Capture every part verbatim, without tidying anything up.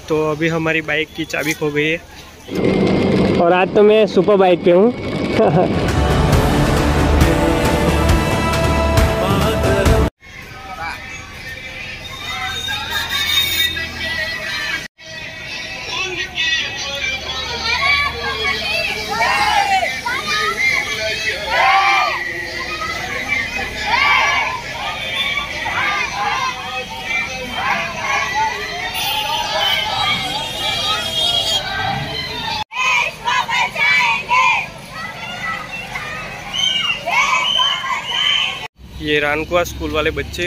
तो अभी हमारी बाइक की चाबी खो गई है और आज तो मैं सुपर बाइक पे हूँ। ये रानकुआ स्कूल वाले बच्चे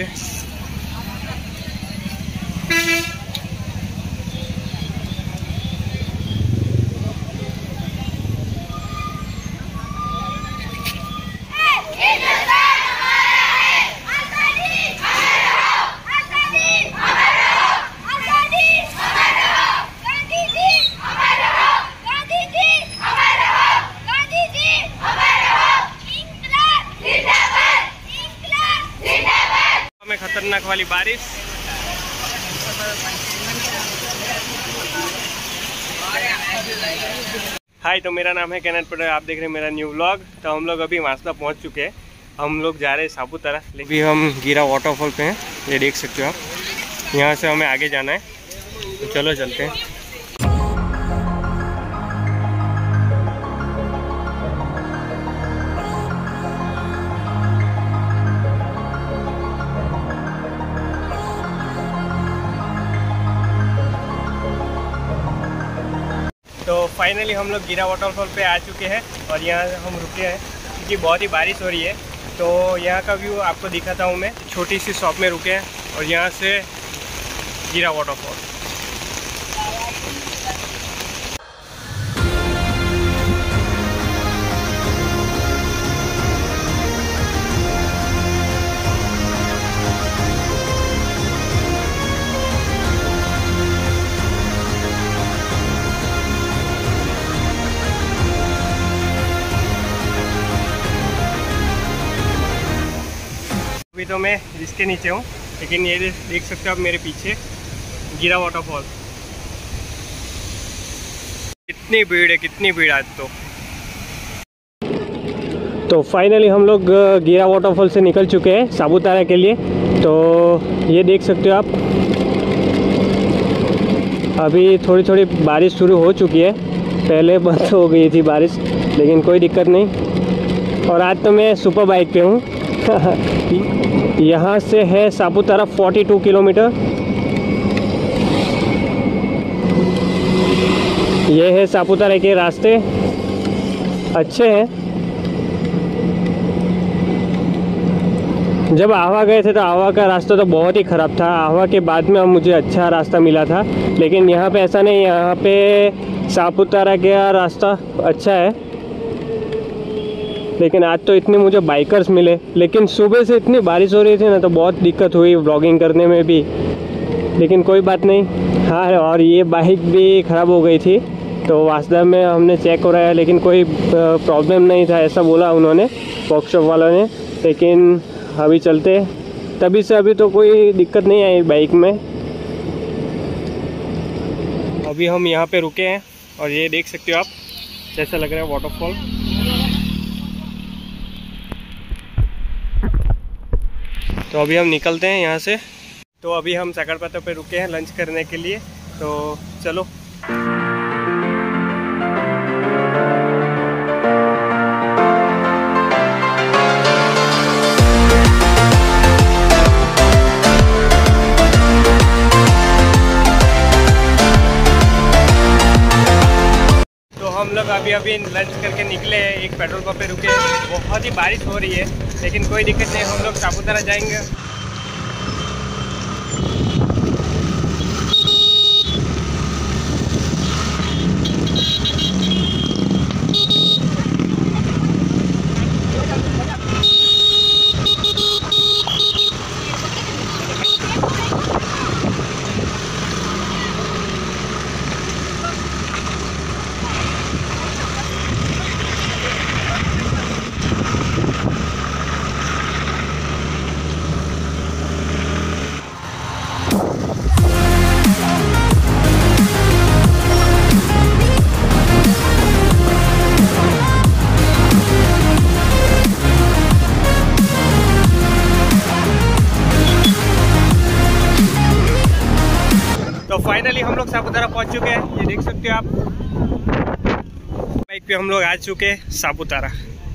में खतरनाक वाली बारिश। हाय, तो मेरा नाम है केनेथ पटेल, आप देख रहे हैं मेरा न्यू व्लॉग। तो हम लोग अभी मास्दा पहुंच चुके हैं। हम लोग जा रहे हैं सापुतारा। अभी हम गिरा वाटरफॉल पे हैं, ये देख सकते हो आप। यहाँ से हमें आगे जाना है, तो चलो चलते हैं। तो फाइनली हम लोग गिरा वाटरफॉल पे आ चुके हैं और यहाँ हम रुके हैं क्योंकि बहुत ही बारिश हो रही है। तो यहाँ का व्यू आपको दिखाता हूँ मैं। छोटी सी शॉप में रुके हैं और यहाँ से गिरा वाटरफॉल। अभी तो मैं इसके नीचे हूँ, लेकिन ये देख सकते हो आप मेरे पीछे गिरा वाटरफॉल। कितनी भीड़ है, कितनी भीड़ आज तो। तो फाइनली हम लोग गिरा वाटरफॉल से निकल चुके हैं सापुतारा के लिए। तो ये देख सकते हो आप, अभी थोड़ी थोड़ी बारिश शुरू हो चुकी है। पहले बंद हो गई थी बारिश, लेकिन कोई दिक्कत नहीं। और आज तो मैं सुपर बाइक पे हूँ। यहाँ से है सापुतारा बयालीस किलोमीटर। ये है सापुतारा के रास्ते, अच्छे हैं। जब आह्वा गए थे तो आह्वा का रास्ता तो बहुत ही ख़राब था। आह्वा के बाद में मुझे अच्छा रास्ता मिला था, लेकिन यहाँ पे ऐसा नहीं। यहाँ पे सापुतारा का रास्ता अच्छा है। लेकिन आज तो इतने मुझे बाइकर्स मिले, लेकिन सुबह से इतनी बारिश हो रही थी ना, तो बहुत दिक्कत हुई व्लॉगिंग करने में भी। लेकिन कोई बात नहीं। हाँ, और ये बाइक भी ख़राब हो गई थी, तो वास्तव में हमने चेक कराया, लेकिन कोई प्रॉब्लम नहीं था, ऐसा बोला उन्होंने, वर्कशॉप वालों ने। लेकिन अभी चलते, तभी से अभी तो कोई दिक्कत नहीं आई बाइक में। अभी हम यहाँ पे रुके हैं और ये देख सकते हो आप, कैसा लग रहा है वाटरफॉल। तो अभी हम निकलते हैं यहाँ से। तो अभी हम सकरपत्ता पे रुके हैं लंच करने के लिए, तो चलो। तो हम लोग अभी अभी लंच करके निकले हैं, एक पेट्रोल पंप पे रुके। बहुत ही बारिश हो रही है, लेकिन कोई दिक्कत नहीं, हम लोग सापुतारा जाएंगे। तो फाइनली हम लोग सापुतारा पहुंच चुके हैं, ये देख सकते हो आप। बाइक पे हम लोग आ चुके हैं सापुतारा।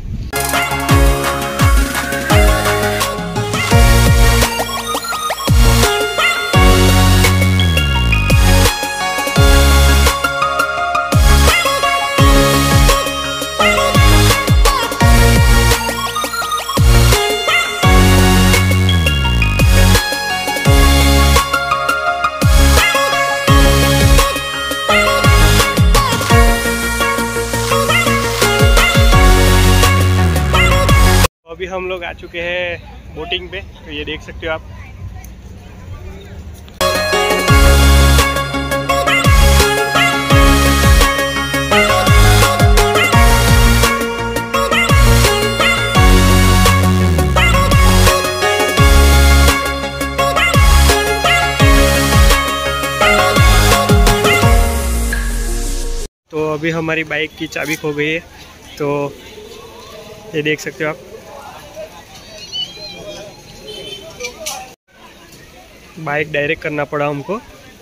अभी हम लोग आ चुके हैं बोटिंग पे, तो ये देख सकते हो आप। तो अभी हमारी बाइक की चाबी खो गई है, तो ये देख सकते हो आप। बाइक डायरेक्ट करना पड़ा हमको,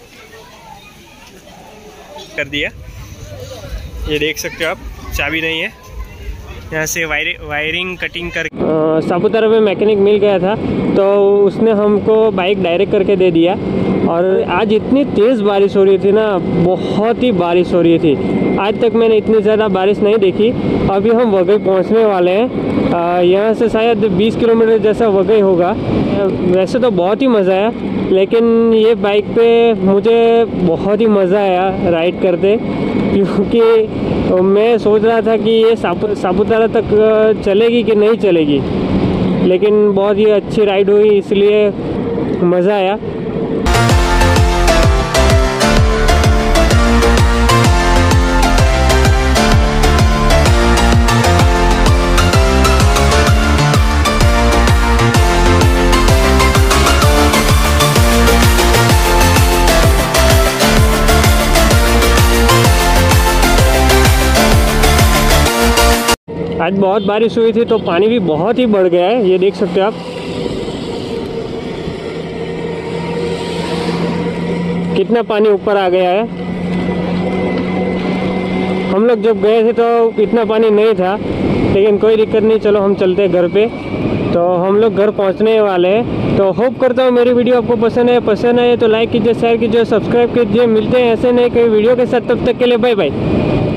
कर दिया। ये देख सकते हो आप, चाबी नहीं है। यहाँ से वायरि, वायरिंग कटिंग कर सापुतारा में मैकेनिक मिल गया था, तो उसने हमको बाइक डायरेक्ट करके दे दिया। और आज इतनी तेज़ बारिश हो रही थी ना, बहुत ही बारिश हो रही थी। आज तक मैंने इतनी ज़्यादा बारिश नहीं देखी। अभी हम वघई पहुँचने वाले हैं। यहाँ से शायद बीस किलोमीटर जैसा वघई होगा। वैसे तो बहुत ही मज़ा आया, लेकिन ये बाइक पे मुझे बहुत ही मज़ा आया राइड करते, क्योंकि मैं सोच रहा था कि ये सापु सापुतारा तक चलेगी कि नहीं चलेगी, लेकिन बहुत ही अच्छी राइड हुई, इसलिए मज़ा आया। आज बहुत बारिश हुई थी, तो पानी भी बहुत ही बढ़ गया है, ये देख सकते हो आप। कितना पानी ऊपर आ गया है। हम लोग जब गए थे तो इतना पानी नहीं था, लेकिन कोई दिक्कत नहीं, चलो हम चलते हैं घर पे। तो हम लोग घर पहुंचने वाले हैं। तो होप करता हूँ मेरी वीडियो आपको पसंद है। पसंद आए तो लाइक कीजिए, शेयर कीजिए, सब्सक्राइब कीजिए। मिलते हैं ऐसे नए कई वीडियो के साथ, तब तक के लिए बाय बाय।